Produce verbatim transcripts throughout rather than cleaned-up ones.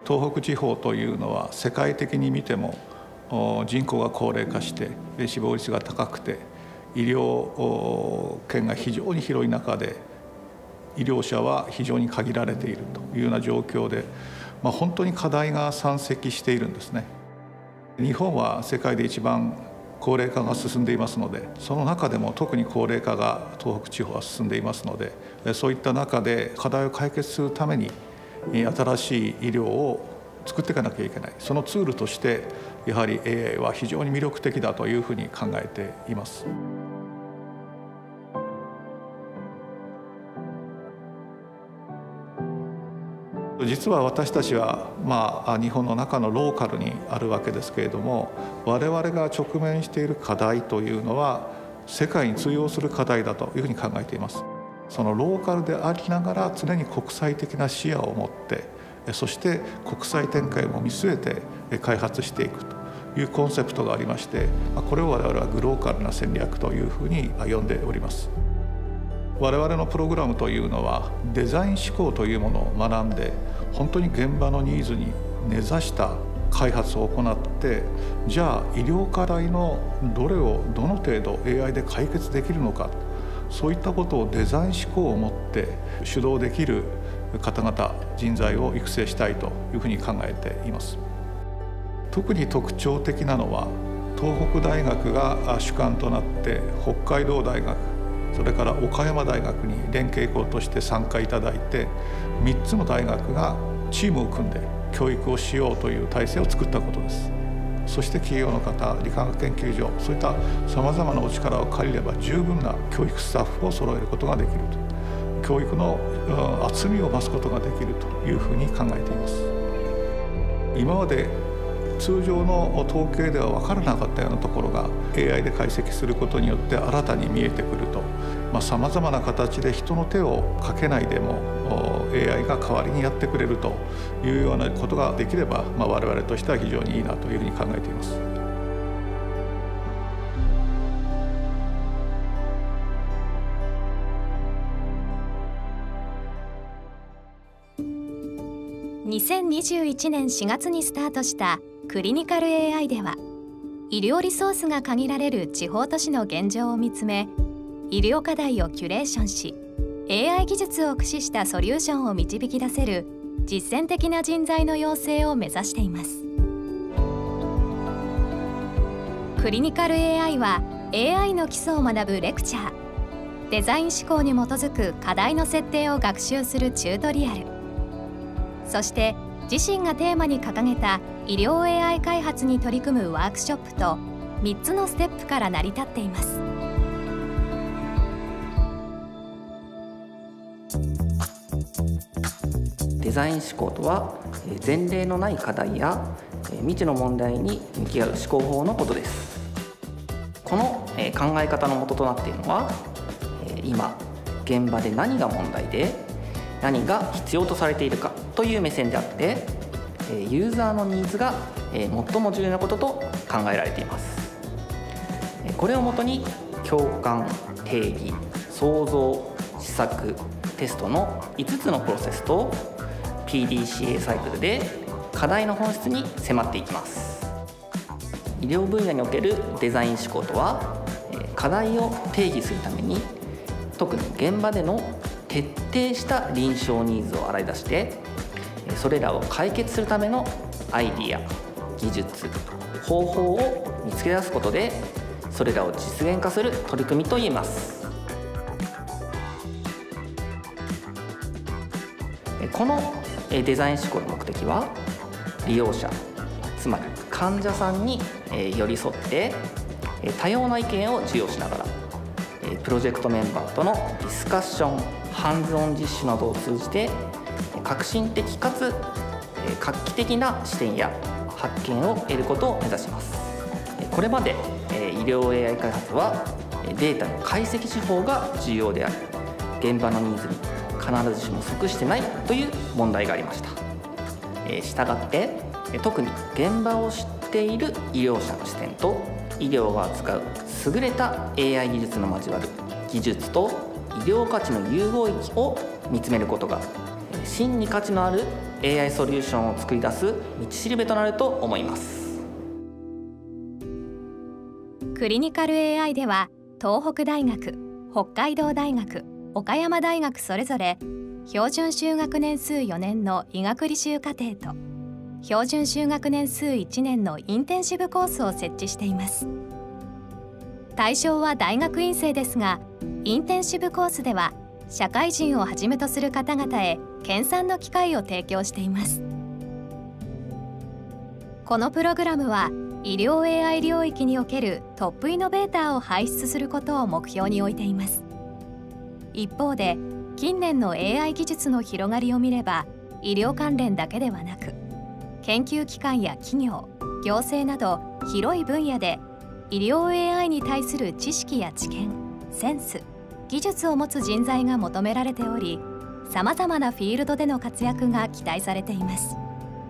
東北地方というのは世界的に見ても人口が高齢化して死亡率が高くて医療圏が非常に広い中で医療者は非常に限られているというような状況で、まあ、本当に課題が山積しているんですね。日本は世界で一番高齢化が進んでいますので、その中でも特に高齢化が東北地方は進んでいますので、そういった中で課題を解決するために新しい医療を作っていかなきゃいけない。そのツールとしてやはり エーアイ は非常に魅力的だというふうに考えています。実は私たちは、まあ、日本の中のローカルにあるわけですけれども、我々が直面している課題というのは世界に通用する課題だというふうに考えています。そのローカルでありながら常に国際的な視野を持って、そして国際展開も見据えて開発していくというコンセプトがありまして、これを我々はグローカルな戦略というふうに呼んでおります。我々のプログラムというのはデザイン思考というものを学んで、本当に現場のニーズに根ざした開発を行って、じゃあ医療課題のどれをどの程度 エーアイ で解決できるのか、そういったことをデザイン思考を持って主導できる方々人材を育成したいというふうに考えています。特に特徴的なのは東北大学が主幹となって北海道大学、それから岡山大学に連携校として参加いただいて、みっつの大学がチームを組んで教育をしようという体制を作ったことです。そして企業の方、理化学研究所、そういったさまざまなお力を借りれば十分な教育スタッフを揃えることができると、教育の厚みを増すことができるというふうに考えています。今まで通常の統計では分からなかったようなところが エーアイ で解析することによって新たに見えてくると、さまざまな形で人の手をかけないでも エーアイ が代わりにやってくれるというようなことができれば、まあ、我々としては非常にいいなというふうに考えています。 にせんにじゅういちねんしがつにスタートしたクリニカル エーアイ では、医療リソースが限られる地方都市の現状を見つめ、医療課題をキュレーションし、エーアイ 技術を駆使したソリューションを導き出せる実践的な人材の養成を目指しています。クリニカル エーアイ は エーアイ の基礎を学ぶレクチャー、デザイン思考に基づく課題の設定を学習するチュートリアル、そして自身がテーマに掲げた医療 エーアイ 開発に取り組むワークショップとみっつのステップから成り立っています。 デザイン思考とは、前例のない課題や未知の問題に向き合う思考法のことです。この考え方の元となっているのは、今現場で何が問題で何が必要とされているかという目線であって、ユーザーのニーズが最も重要なことと考えられています。これをもとに共感、定義、創造、試作、テストのいつつのプロセスと ピーディーシーエー サイクルで課題の本質に迫っていきます。医療分野におけるデザイン思考とは、課題を定義するために特に現場での徹底した臨床ニーズを洗い出して、それらを解決するためのアイディア、技術、方法を見つけ出すことで、それらを実現化する取り組みといえます。このデザイン思考の目的は、利用者、つまり患者さんに寄り添って多様な意見を授与しながら、プロジェクトメンバーとのディスカッション、ハンズオン実習などを通じて革新的かつ画期的な視点や発見を得ることを目指します。これまで医療 エーアイ 開発はデータの解析手法が重要であり、現場のニーズに必ずしも即してないという問題がありました。したがって特に現場を知っている医療者の視点と医療が扱う優れた エーアイ 技術の交わる技術と医療価値の融合域を見つめることが真に価値のあるエーアイ ソリューションを作り出す道しるべとなると思います。 クリニカル エーアイ では東北大学、北海道大学、岡山大学それぞれ標準修学年数よねんの医学履修課程と標準修学年数いちねんのインテンシブコースを設置しています。対象は大学院生ですが、インテンシブコースでは社会人をはじめとする方々へ研鑽の機会を提供しています。このプログラムは医療 エーアイ 領域におけるトップイノベーターを輩出することを目標に置いています。一方で近年の エーアイ 技術の広がりを見れば、医療関連だけではなく研究機関や企業、行政など広い分野で医療 エーアイ に対する知識や知見、センス、技術を持つ人材が求められており、さまざまなフィールドでの活躍が期待されています。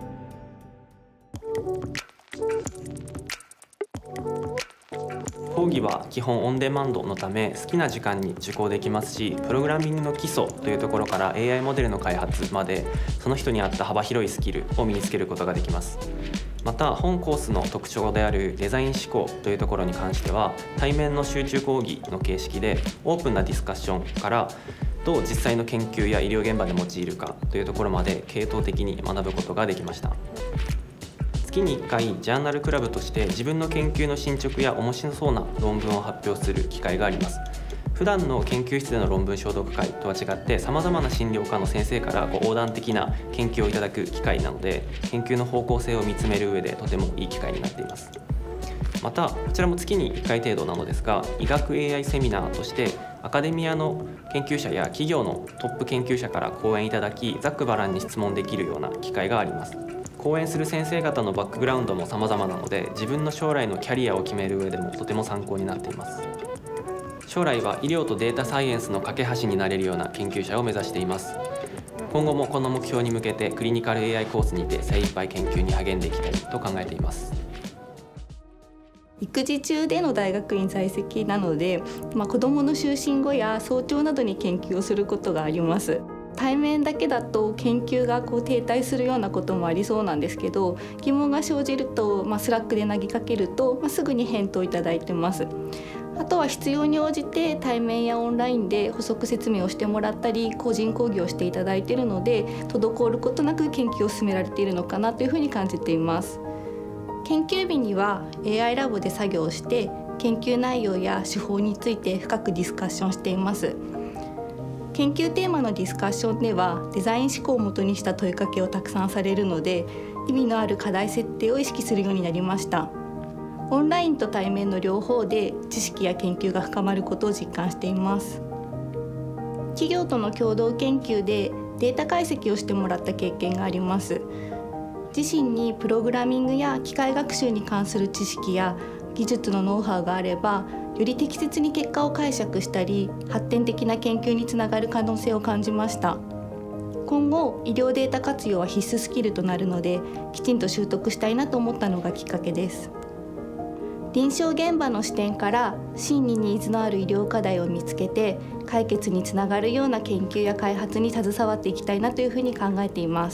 講義は基本オンデマンドのため好きな時間に受講できますし、プログラミングの基礎というところから エーアイ モデルの開発までその人に合った幅広いスキルを身につけることができます。また本コースの特徴であるデザイン思考というところに関しては、対面の集中講義の形式でオープンなディスカッションからどう実際の研究や医療現場で用いるかというところまで系統的に学ぶことができました。月にいっかいジャーナルクラブとして自分の研究の進捗や面白そうな論文を発表する機会があります。普段の研究室での論文消毒会とは違ってさまざまな診療科の先生からこう横断的な研究をいただく機会なので、研究の方向性を見つめる上でとてもいい機会になっています。またこちらも月にいっかい程度なのですが、医学 エーアイ セミナーとしてアカデミアの研究者や企業のトップ研究者から講演いただき、ざっくばらんに質問できるような機会があります。講演する先生方のバックグラウンドも様々なので、自分の将来のキャリアを決める上でもとても参考になっています。将来は医療とデータサイエンスの架け橋になれるような研究者を目指しています。今後もこの目標に向けてクリニカル エーアイ コースにて精一杯研究に励んでいきたいと考えています。 育児中での大学院在籍なので、まあ、子どもの就寝後や早朝などに研究をすることがあります。対面だけだと研究がこう停滞するようなこともありそうなんですけど、疑問が生じると、まあ、スラックで投げかけると、まあ、すぐに返答いただいてます。あとは必要に応じて対面やオンラインで補足説明をしてもらったり、個人講義をしていただいているので、滞ることなく研究を進められているのかなというふうに感じています。研究日には エーアイ ラボで作業をして研究内容や手法について深くディスカッションしています。研究テーマのディスカッションではデザイン思考をもとにした問いかけをたくさんされるので、意味のある課題設定を意識するようになりました。オンラインと対面の両方で知識や研究が深まることを実感しています。企業との共同研究でデータ解析をしてもらった経験があります。自身にプログラミングや機械学習に関する知識や技術のノウハウがあれば、より適切に結果を解釈したり発展的な研究につながる可能性を感じました。今後医療データ活用は必須スキルとなるので、きちんと習得したいなと思ったのがきっかけです。臨床現場の視点から真にニーズのある医療課題を見つけて解決につながるような研究や開発に携わっていきたいなというふうに考えています。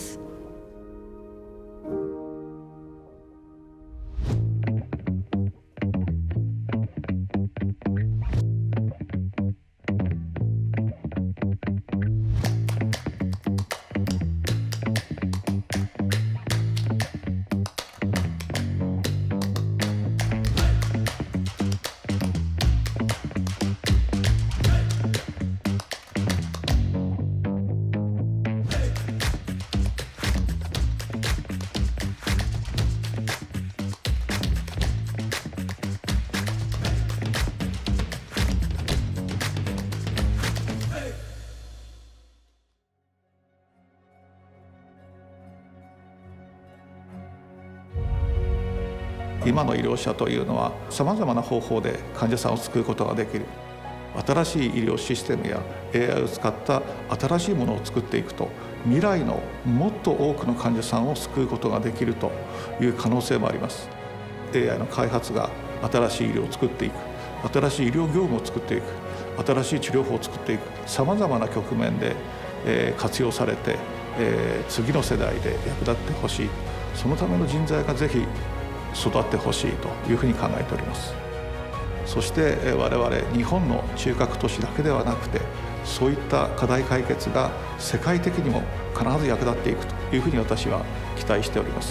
今の医療者というのはさまざまな方法で患者さんを救うことができる。新しい医療システムや エーアイ を使った新しいものを作っていくと、未来のもっと多くの患者さんを救うことができるという可能性もあります。 エーアイ の開発が新しい医療を作っていく、新しい医療業務を作っていく、新しい治療法を作っていく、さまざまな局面で活用されてえー、次の世代で役立ってほしい、そのための人材がぜひ育ってほしいというふうに考えております。そして我々日本の中核都市だけではなくて、そういった課題解決が世界的にも必ず役立っていくというふうに私は期待しております。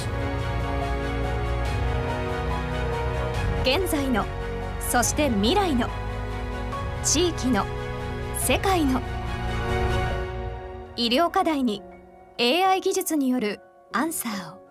現在の、そして未来の、地域の、世界の医療課題に エーアイ 技術によるアンサーを。